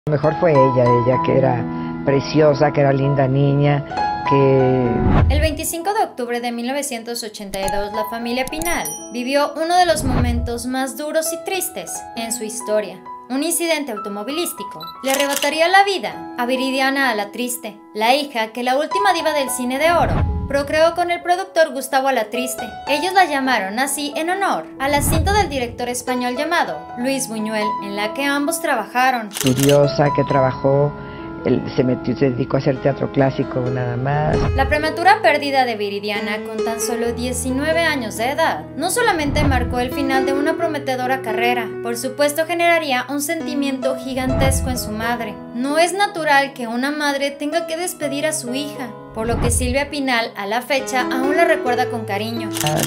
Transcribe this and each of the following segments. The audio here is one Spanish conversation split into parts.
Lo mejor fue ella que era preciosa, que era linda niña, que... El 25 de octubre de 1982, la familia Pinal vivió uno de los momentos más duros y tristes en su historia. Un incidente automovilístico le arrebataría la vida a Viridiana Alatriste, la hija que la última diva del cine de oro procreó con el productor Gustavo Alatriste. Ellos la llamaron así en honor a la cinta del director español llamado Luis Buñuel, en la que ambos trabajaron. Estudiosa, que trabajó, se dedicó a hacer teatro clásico nada más. La prematura pérdida de Viridiana con tan solo 19 años de edad no solamente marcó el final de una prometedora carrera, por supuesto generaría un sentimiento gigantesco en su madre. No es natural que una madre tenga que despedir a su hija, por lo que Silvia Pinal a la fecha aún la recuerda con cariño.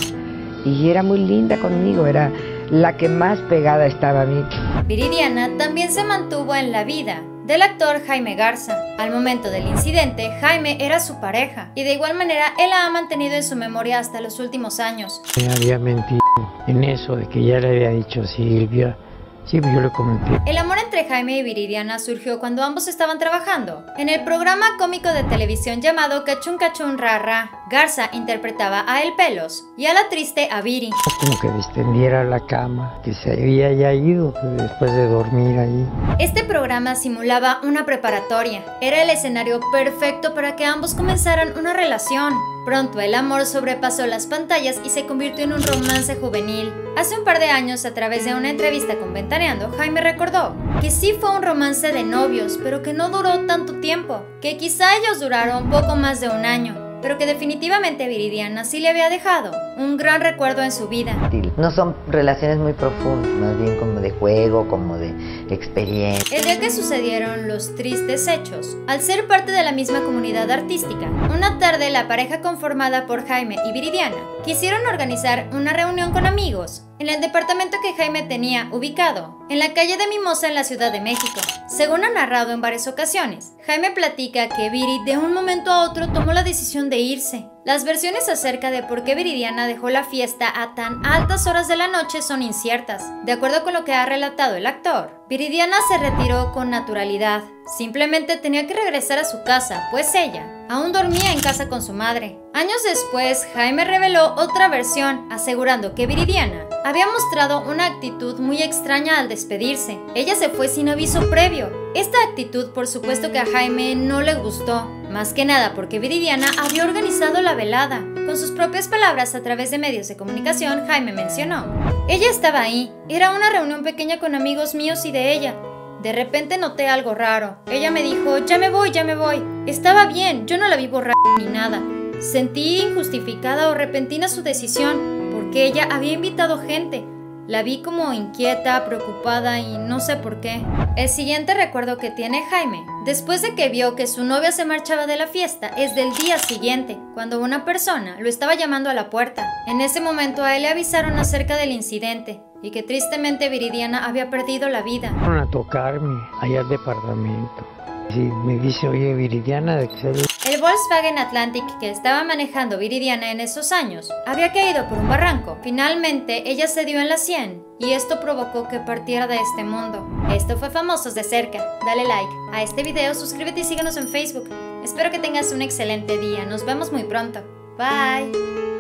Y era muy linda conmigo, era la que más pegada estaba a mí. Viridiana también se mantuvo en la vida del actor Jaime Garza. Al momento del incidente, Jaime era su pareja y de igual manera él la ha mantenido en su memoria hasta los últimos años. Me había mentido en eso de que ya le había dicho a Silvia. Sí, yo le comenté. El amor entre Jaime y Viridiana surgió cuando ambos estaban trabajando en el programa cómico de televisión llamado Cachún Cachún Ra Ra. Garza interpretaba a El Pelos y Alatriste a Viri. Como que distendiera la cama, que se había ya ido después de dormir ahí. Este programa simulaba una preparatoria. Era el escenario perfecto para que ambos comenzaran una relación. Pronto el amor sobrepasó las pantallas y se convirtió en un romance juvenil. Hace un par de años, a través de una entrevista con Ventaneando, Jaime recordó que sí fue un romance de novios, pero que no duró tanto tiempo, que quizá ellos duraron poco más de un año, pero que definitivamente Viridiana sí le había dejado un gran recuerdo en su vida. No son relaciones muy profundas, más bien como de juego, como de experiencia. El día que sucedieron los tristes hechos, al ser parte de la misma comunidad artística, una tarde la pareja conformada por Jaime y Viridiana quisieron organizar una reunión con amigos en el departamento que Jaime tenía ubicado en la calle de Mimosa en la Ciudad de México. Según ha narrado en varias ocasiones, Jaime platica que Viri de un momento a otro tomó la decisión de irse. Las versiones acerca de por qué Viridiana dejó la fiesta a tan altas horas de la noche son inciertas. De acuerdo con lo que ha relatado el actor, Viridiana se retiró con naturalidad. Simplemente tenía que regresar a su casa, pues ella aún dormía en casa con su madre. Años después, Jaime reveló otra versión, asegurando que Viridiana había mostrado una actitud muy extraña al despedirse. Ella se fue sin aviso previo. Esta actitud, por supuesto que a Jaime no le gustó, más que nada porque Viridiana había organizado la velada. Con sus propias palabras a través de medios de comunicación, Jaime mencionó: ella estaba ahí, era una reunión pequeña con amigos míos y de ella. De repente noté algo raro. Ella me dijo, ya me voy, ya me voy. Estaba bien, yo no la vi borrada ni nada. Sentí injustificada o repentina su decisión, porque ella había invitado gente. La vi como inquieta, preocupada y no sé por qué. El siguiente recuerdo que tiene Jaime, después de que vio que su novia se marchaba de la fiesta, es del día siguiente, cuando una persona lo estaba llamando a la puerta. En ese momento a él le avisaron acerca del incidente y que tristemente Viridiana había perdido la vida. Fueron a tocarme allá al departamento. Sí, me dice, oye, Viridiana, de que se... El Volkswagen Atlantic que estaba manejando Viridiana en esos años había caído por un barranco. Finalmente, ella se dio en la 100 y esto provocó que partiera de este mundo. Esto fue Famosos de Cerca. Dale like a este video, suscríbete y síguenos en Facebook. Espero que tengas un excelente día. Nos vemos muy pronto. Bye.